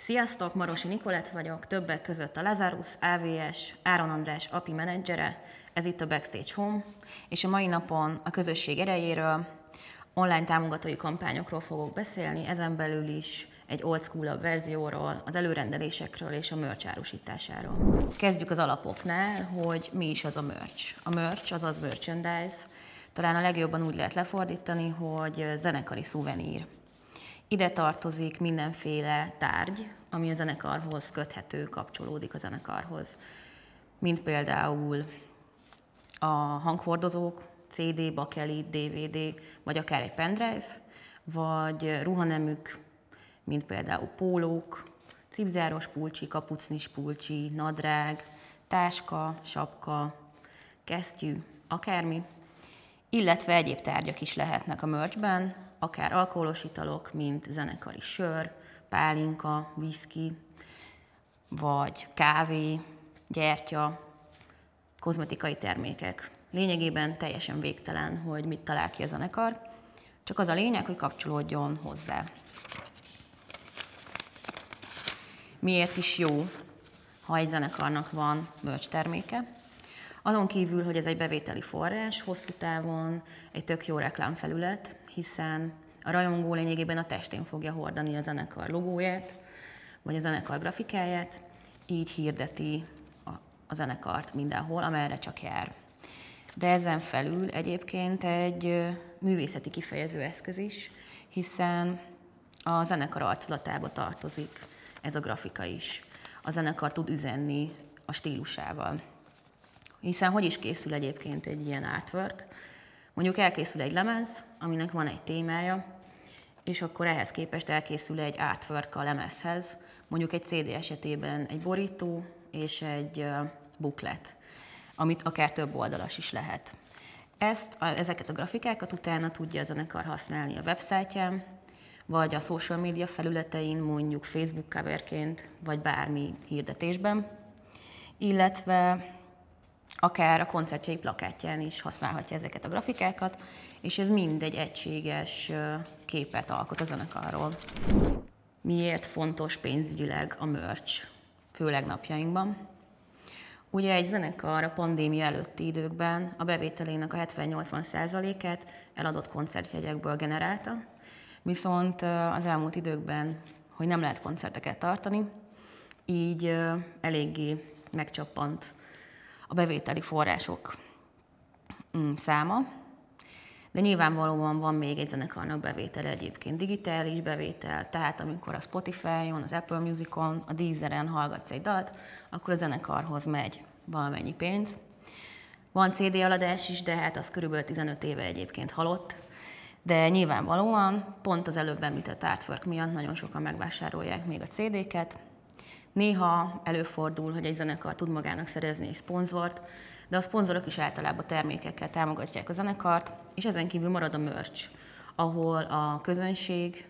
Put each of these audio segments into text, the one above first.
Sziasztok, Marosi Nikolett vagyok, többek között a Lazarus, AVS, Áron András API menedzsere, ez itt a Backstage Home, és a mai napon a közösség erejéről, online támogatói kampányokról fogok beszélni, ezen belül is egy old school-abb verzióról, az előrendelésekről és a merch árusításáról. Kezdjük az alapoknál, hogy mi is az a merch. A merch, azaz merchandise, talán a legjobban úgy lehet lefordítani, hogy zenekari szuvenír. Ide tartozik mindenféle tárgy, ami a zenekarhoz köthető, kapcsolódik a zenekarhoz. Mint például a hanghordozók, CD, bakelit, DVD, vagy akár egy pendrive, vagy ruhanemük, mint például pólók, cipzáros pulcsi, kapucnis pulcsi, nadrág, táska, sapka, kesztyű, akármi, illetve egyéb tárgyak is lehetnek a merchben, akár alkoholos italok, mint zenekari sör, pálinka, viszki, vagy kávé, gyertya, kozmetikai termékek. Lényegében teljesen végtelen, hogy mit talál ki a zenekar, csak az a lényeg, hogy kapcsolódjon hozzá. Miért is jó, ha egy zenekarnak van merch terméke? Azon kívül, hogy ez egy bevételi forrás, hosszú távon egy tök jó reklámfelület, hiszen a rajongó lényegében a testén fogja hordani a zenekar logóját, vagy a zenekar grafikáját, így hirdeti a zenekart mindenhol, amerre csak jár. De ezen felül egyébként egy művészeti kifejező eszköz is, hiszen a zenekar arculatába tartozik ez a grafika is. A zenekar tud üzenni a stílusával. Hiszen hogy is készül egyébként egy ilyen artwork? Mondjuk elkészül egy lemez, aminek van egy témája, és akkor ehhez képest elkészül egy artwork a lemezhez, mondjuk egy CD esetében egy borító és egy booklet, amit akár több oldalas is lehet. Ezeket a grafikákat utána tudja a zenekar használni a websájtján, vagy a social media felületein, mondjuk Facebook coverként, vagy bármi hirdetésben, illetve akár a koncertjei plakátján is használhatja ezeket a grafikákat, és ez mind egy egységes képet alkot a zenekarról. Miért fontos pénzügyileg a merch, főleg napjainkban? Ugye egy zenekar a pandémia előtti időkben a bevételének a 70-80%-át eladott koncertjegyekből generálta, viszont az elmúlt időkben, hogy nem lehet koncerteket tartani, így eléggé megcsappant a bevételi források száma, de nyilvánvalóan van még egy zenekarnak bevétele egyébként, digitális bevétel, tehát amikor a Spotify-on, az Apple Music-on, a Deezeren hallgatsz egy dalt, akkor a zenekarhoz megy valamennyi pénz. Van CD eladás is, de hát az körülbelül 15 éve egyébként halott, de nyilvánvalóan pont az előbb említett artwork miatt nagyon sokan megvásárolják még a CD-ket. Néha előfordul, hogy egy zenekar tud magának szerezni egy szponzort, de a szponzorok is általában termékekkel támogatják a zenekart, és ezen kívül marad a merch, ahol a közönség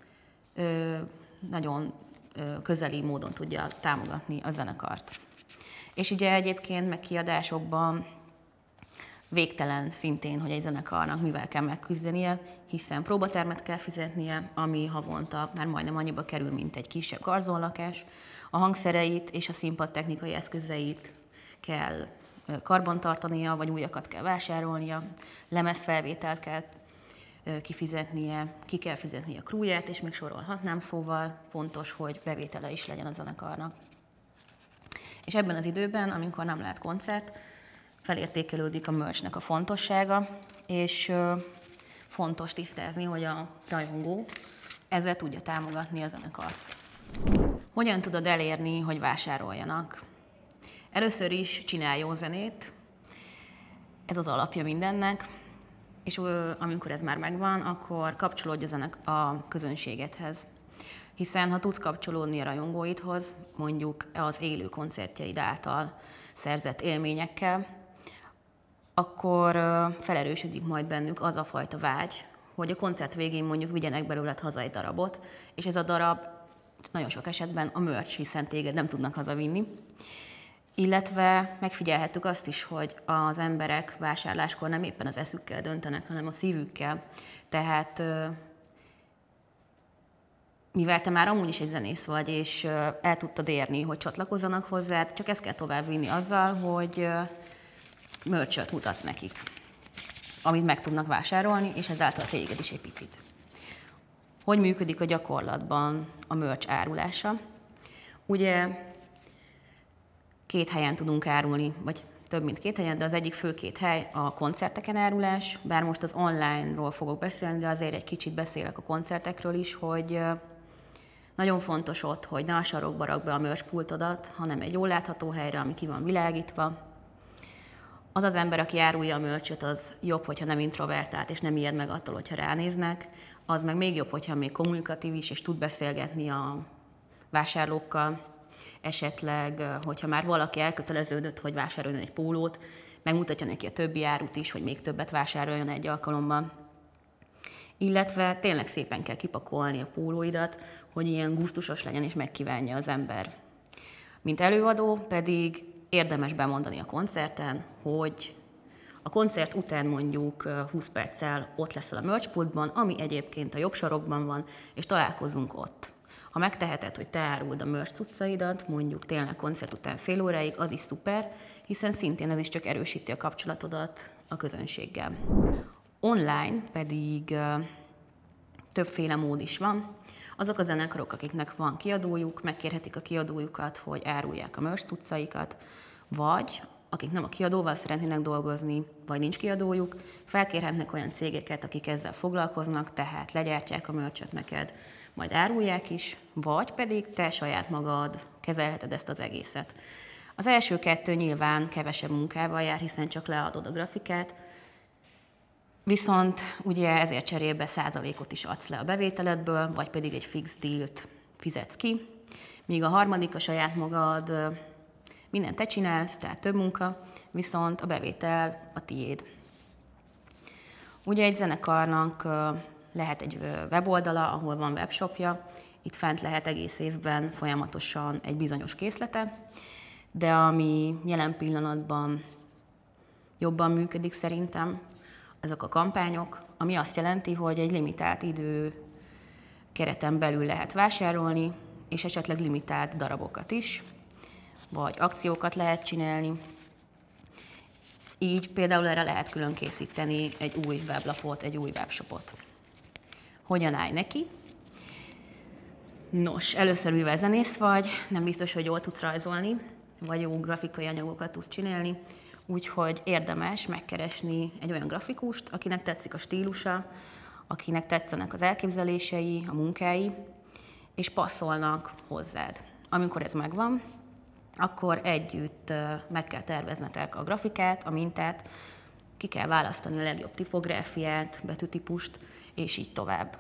nagyon közeli módon tudja támogatni a zenekart. És ugye egyébként meg kiadásokban végtelen szintén, hogy egy zenekarnak mivel kell megküzdenie, hiszen próbatermet kell fizetnie, ami havonta már majdnem annyiba kerül, mint egy kisebb garzonlakás. A hangszereit és a színpad technikai eszközeit kell karbantartania, vagy újakat kell vásárolnia, lemezfelvételt kell kifizetnie, ki kell fizetnie a crewját, és még sorolhatnám, szóval fontos, hogy bevétele is legyen a zenekarnak. És ebben az időben, amikor nem lehet koncert, felértékelődik a merchnek a fontossága, és fontos tisztázni, hogy a rajongó ezzel tudja támogatni a zenekart. Hogyan tudod elérni, hogy vásároljanak? Először is csinálj jó zenét, ez az alapja mindennek, és amikor ez már megvan, akkor kapcsolódj a közönségedhez. Hiszen ha tudsz kapcsolódni a rajongóidhoz, mondjuk az élő koncertjeid által szerzett élményekkel, akkor felerősödik majd bennük az a fajta vágy, hogy a koncert végén mondjuk vigyenek belőled haza egy darabot, és ez a darab nagyon sok esetben a merch, hiszen téged nem tudnak hazavinni. Illetve megfigyelhettük azt is, hogy az emberek vásárláskor nem éppen az eszükkel döntenek, hanem a szívükkel. Tehát mivel te már amúgy is egy zenész vagy, és el tudtad érni, hogy csatlakozzanak hozzád, csak ezt kell továbbvinni azzal, hogy merch-öt mutatsz nekik, amit meg tudnak vásárolni, és ezáltal téged is egy picit. Hogy működik a gyakorlatban a merch árulása? Ugye 2 helyen tudunk árulni, vagy több mint 2 helyen, de az egyik fő 2 hely a koncerteken árulás, bár most az online-ról fogok beszélni, de azért egy kicsit beszélek a koncertekről is, hogy nagyon fontos ott, hogy ne a sarokba rak be a merch pultodat, hanem egy jól látható helyre, ami ki van világítva. Az az ember, aki árulja a merch-öt, az jobb, hogyha nem introvertált, és nem ijed meg attól, hogyha ránéznek. Az meg még jobb, hogyha még kommunikatív is, és tud beszélgetni a vásárlókkal. Esetleg, hogyha már valaki elköteleződött, hogy vásároljon egy pólót, megmutatja neki a többi árut is, hogy még többet vásároljon egy alkalommal. Illetve tényleg szépen kell kipakolni a pólóidat, hogy ilyen gusztusos legyen és megkívánja az ember. Mint előadó pedig érdemes bemondani a koncerten, hogy a koncert után mondjuk 20 perccel ott leszel a merchpultban, ami egyébként a jobb sarokban van, és találkozunk ott. Ha megteheted, hogy te áruld a merch cuccaidat, mondjuk tényleg koncert után fél óráig, az is szuper, hiszen szintén ez is csak erősíti a kapcsolatodat a közönséggel. Online pedig többféle mód is van. Azok a zenekarok, akiknek van kiadójuk, megkérhetik a kiadójukat, hogy árulják a merch cuccaikat, vagy akik nem a kiadóval szeretnének dolgozni, vagy nincs kiadójuk, felkérhetnek olyan cégeket, akik ezzel foglalkoznak, tehát legyártják a merch-öt neked, majd árulják is, vagy pedig te saját magad kezelheted ezt az egészet. Az első 2 nyilván kevesebb munkával jár, hiszen csak leadod a grafikát, viszont ugye ezért cserébe százalékot is adsz le a bevételedből, vagy pedig egy fix dealt fizetsz ki, míg a harmadik a saját magad, mindent te csinálsz, tehát több munka, viszont a bevétel a tiéd. Ugye egy zenekarnak lehet egy weboldala, ahol van webshopja, itt fent lehet egész évben folyamatosan egy bizonyos készlete, de ami jelen pillanatban jobban működik szerintem, ezek a kampányok, ami azt jelenti, hogy egy limitált idő kereten belül lehet vásárolni, és esetleg limitált darabokat is, vagy akciókat lehet csinálni. Így például erre lehet külön készíteni egy új weblapot, egy új webshopot. Hogyan állj neki? Nos, először mivel zenész vagy, nem biztos, hogy jól tudsz rajzolni, vagy jó grafikai anyagokat tudsz csinálni, úgyhogy érdemes megkeresni egy olyan grafikust, akinek tetszik a stílusa, akinek tetszenek az elképzelései, a munkái, és passzolnak hozzád. Amikor ez megvan, akkor együtt meg kell terveznetek a grafikát, a mintát, ki kell választani a legjobb tipográfiát, betűtípust, és így tovább.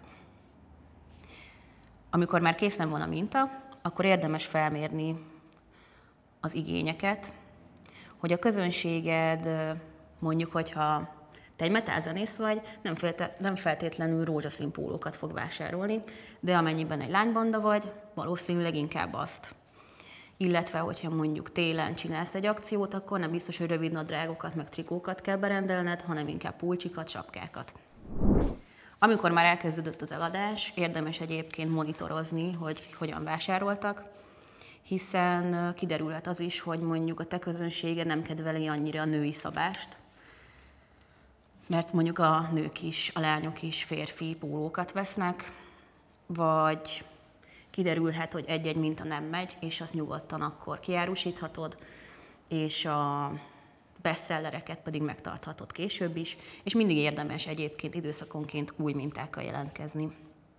Amikor már készen van a minta, akkor érdemes felmérni az igényeket, hogy a közönséged, mondjuk, hogyha te egy metalzenész vagy, nem feltétlenül rózsaszín pólókat fog vásárolni, de amennyiben egy lánybanda vagy, valószínűleg inkább azt. Illetve, hogyha mondjuk télen csinálsz egy akciót, akkor nem biztos, hogy rövid nadrágokat, meg trikókat kell berendelned, hanem inkább pulcsikat, sapkákat. Amikor már elkezdődött az eladás, érdemes egyébként monitorozni, hogy hogyan vásároltak, hiszen kiderülhet az is, hogy mondjuk a te közönsége nem kedveli annyira a női szabást, mert mondjuk a nők is, a lányok is férfi pólókat vesznek, vagy kiderülhet, hogy egy-egy minta nem megy, és azt nyugodtan akkor kiárusíthatod, és a bestsellereket pedig megtarthatod később is, és mindig érdemes egyébként időszakonként új mintákkal jelentkezni.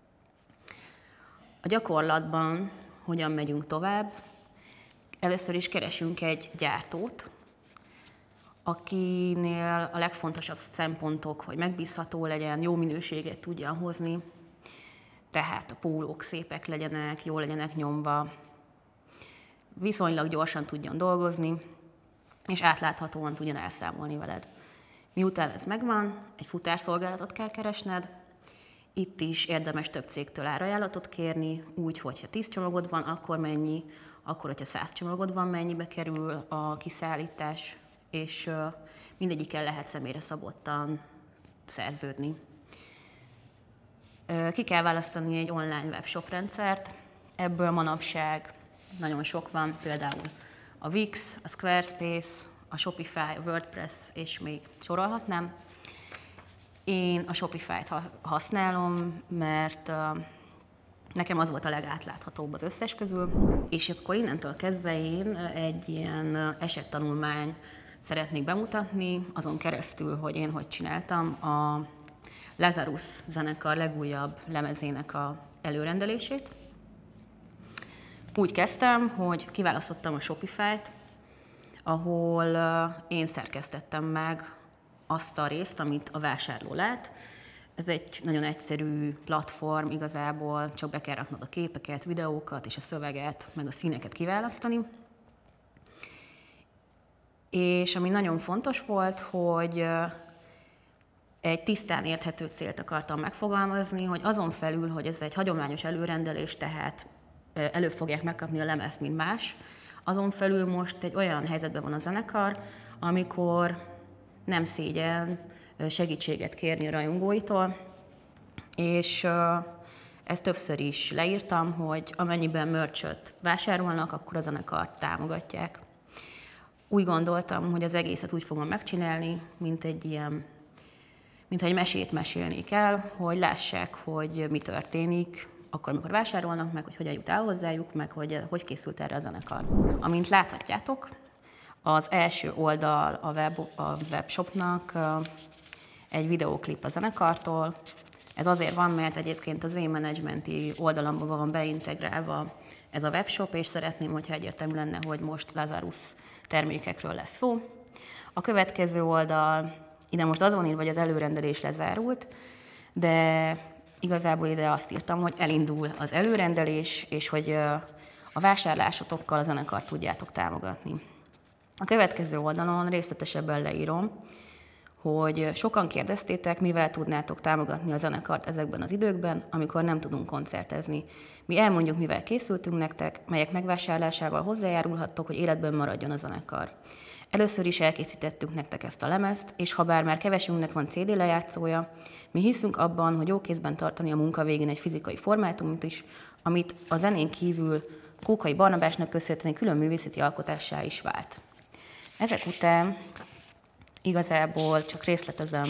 A gyakorlatban hogyan megyünk tovább? Először is keresünk egy gyártót, akinél a legfontosabb szempontok, hogy megbízható legyen, jó minőséget tudja hozni, tehát a pólók szépek legyenek, jól legyenek nyomva, viszonylag gyorsan tudjon dolgozni, és átláthatóan tudjon elszámolni veled. Miután ez megvan, egy futárszolgálatot kell keresned, itt is érdemes több cégtől árajánlatot kérni, úgy, hogyha 10 csomagod van, akkor mennyi, akkor, hogyha 100 csomagod van, mennyibe kerül a kiszállítás, és mindegyikkel lehet személyre szabottan szerződni. Ki kell választani egy online webshop rendszert, ebből manapság nagyon sok van, például a Wix, a Squarespace, a Shopify, a WordPress, és még sorolhatnám. Én a Shopify-t használom, mert nekem az volt a legátláthatóbb az összes közül, és akkor innentől kezdve én egy ilyen esettanulmány szeretnék bemutatni, azon keresztül, hogy én hogy csináltam a Lazarus zenekar legújabb lemezének a előrendelését. Úgy kezdtem, hogy kiválasztottam a Shopify-t, ahol én szerkesztettem meg azt a részt, amit a vásárló lát. Ez egy nagyon egyszerű platform, igazából csak be kell raknod a képeket, videókat és a szöveget, meg a színeket kiválasztani. És ami nagyon fontos volt, hogy egy tisztán érthető célt akartam megfogalmazni, hogy azon felül, hogy ez egy hagyományos előrendelés, tehát előbb fogják megkapni a lemezt, mint más, azon felül most egy olyan helyzetben van a zenekar, amikor nem szégyen segítséget kérni a rajongóitól, és ezt többször is leírtam, hogy amennyiben merch-öt vásárolnak, akkor a zenekart támogatják. Úgy gondoltam, hogy az egészet úgy fogom megcsinálni, mint egy mesét mesélnék el, hogy lássák, hogy mi történik, akkor, amikor vásárolnak, meg hogy hogyan jut el hozzájuk, meg hogy készült erre a zenekar. Amint láthatjátok, az első oldal a webshopnak egy videóklip a zenekartól. Ez azért van, mert egyébként az én menedzsmenti oldalamban van beintegrálva ez a webshop, és szeretném, hogyha egyértelmű lenne, hogy most Lazarus termékekről lesz szó. A következő oldal, ide most az van írva, hogy az előrendelés lezárult, de igazából ide azt írtam, hogy elindul az előrendelés, és hogy a vásárlásotokkal a zenekart tudjátok támogatni. A következő oldalon részletesebben leírom, hogy sokan kérdeztétek, mivel tudnátok támogatni a zenekart ezekben az időkben, amikor nem tudunk koncertezni. Mi elmondjuk, mivel készültünk nektek, melyek megvásárlásával hozzájárulhattok, hogy életben maradjon a zenekar. Először is elkészítettük nektek ezt a lemezt, és ha bár már kevesünknek van CD lejátszója, mi hiszünk abban, hogy jó kézben tartani a munka végén egy fizikai formátumot is, amit a zenén kívül Kókai Barnabásnak köszönhetően külön művészeti alkotássá is vált. Ezek után igazából csak részletezem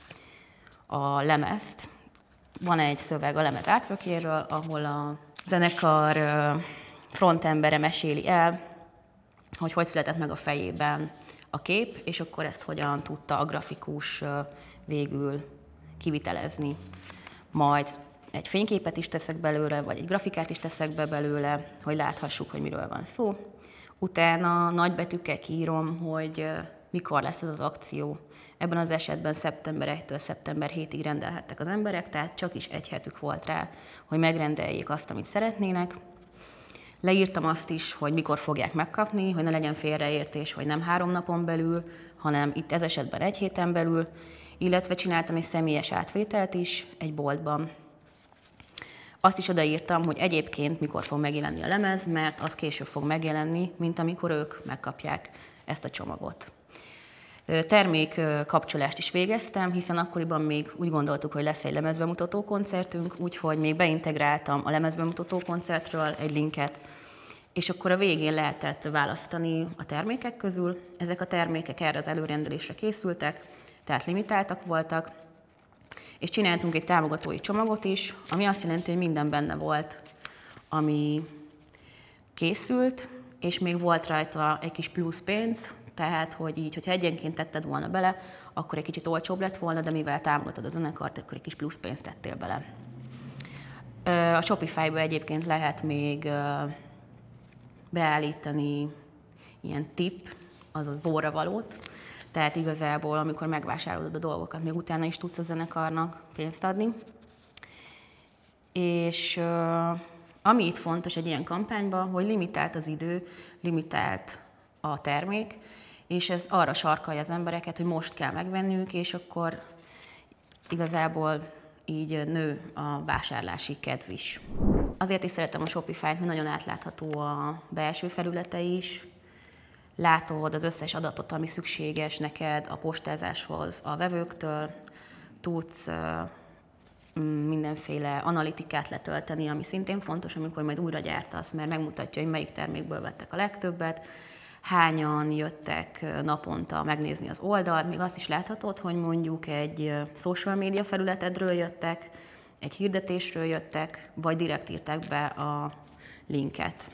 a lemezt. Van egy szöveg a lemez artworkjéről, ahol a zenekar frontembere meséli el, hogy született meg a fejében a kép, és akkor ezt hogyan tudta a grafikus végül kivitelezni. Majd egy fényképet is teszek belőle, vagy egy grafikát is teszek be belőle, hogy láthassuk, hogy miről van szó. Utána nagybetűkkel kiírom, hogy mikor lesz ez az akció. Ebben az esetben szeptember 1-től szeptember 7-ig rendelhettek az emberek, tehát csak is egy hetük volt rá, hogy megrendeljék azt, amit szeretnének. Leírtam azt is, hogy mikor fogják megkapni, hogy ne legyen félreértés, hogy nem 3 napon belül, hanem itt ez esetben 1 héten belül, illetve csináltam egy személyes átvételt is egy boltban. Azt is odaírtam, hogy egyébként mikor fog megjelenni a lemez, mert az később fog megjelenni, mint amikor ők megkapják ezt a csomagot. Termék kapcsolást is végeztem, hiszen akkoriban még úgy gondoltuk, hogy lesz egy lemezbemutató koncertünk, úgyhogy még beintegráltam a lemezbemutató koncertről egy linket, és akkor a végén lehetett választani a termékek közül. Ezek a termékek erre az előrendelésre készültek, tehát limitáltak voltak, és csináltunk egy támogatói csomagot is, ami azt jelenti, hogy minden benne volt, ami készült, és még volt rajta egy kis plusz pénz, tehát, hogy így, hogyha egyenként tetted volna bele, akkor egy kicsit olcsóbb lett volna, de mivel támogatod a zenekart, akkor egy kis plusz pénzt tettél bele. A Shopify-ba egyébként lehet még beállítani ilyen tip, azaz borravalót, tehát igazából, amikor megvásárolod a dolgokat, még utána is tudsz a zenekarnak pénzt adni. És ami itt fontos egy ilyen kampányban, hogy limitált az idő, limitált a termék, és ez arra sarkalja az embereket, hogy most kell megvenniük, és akkor igazából így nő a vásárlási kedv is. Azért is szeretem a Shopify-t, mert nagyon átlátható a belső felülete is. Látod az összes adatot, ami szükséges neked a postázáshoz a vevőktől, tudsz mindenféle analitikát letölteni, ami szintén fontos, amikor majd újra gyártasz, mert megmutatja, hogy melyik termékből vettek a legtöbbet, hányan jöttek naponta megnézni az oldalt, még azt is láthatod, hogy mondjuk egy social media felületedről jöttek, egy hirdetésről jöttek, vagy direkt írták be a linket.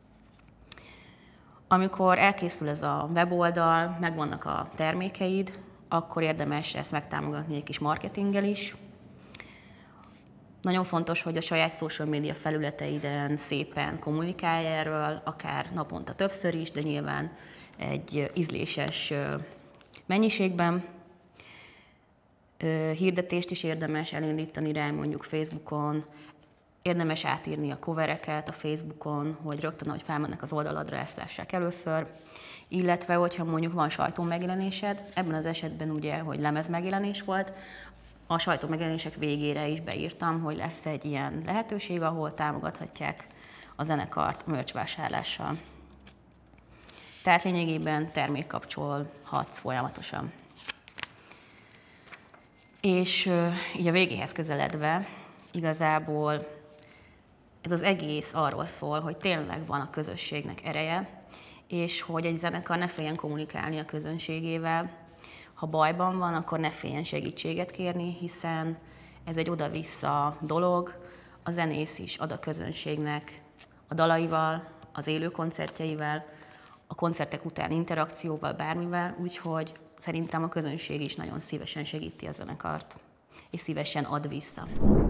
Amikor elkészül ez a weboldal, megvannak a termékeid, akkor érdemes ezt megtámogatni egy kis marketinggel is. Nagyon fontos, hogy a saját social media felületeiden szépen kommunikálj erről, akár naponta többször is, de nyilván egy ízléses mennyiségben. Hirdetést is érdemes elindítani rá, mondjuk Facebookon. Érdemes átírni a covereket a Facebookon, hogy rögtön, ahogy felmennek az oldaladra, ezt lássák először. Illetve, hogyha mondjuk van sajtómegjelenésed, ebben az esetben ugye, hogy lemezmegjelenés volt, a sajtómegjelenések végére is beírtam, hogy lesz egy ilyen lehetőség, ahol támogathatják a zenekart merch vásárlással. Tehát lényegében termékkapcsolhatsz folyamatosan. És így a végéhez közeledve, igazából ez az egész arról szól, hogy tényleg van a közösségnek ereje, és hogy egy zenekar ne féljen kommunikálni a közönségével. Ha bajban van, akkor ne féljen segítséget kérni, hiszen ez egy oda-vissza dolog. A zenész is ad a közönségnek a dalaival, az élő koncertjeivel, a koncertek után interakcióval, bármivel, úgyhogy szerintem a közönség is nagyon szívesen segíti a zenekart, és szívesen ad vissza.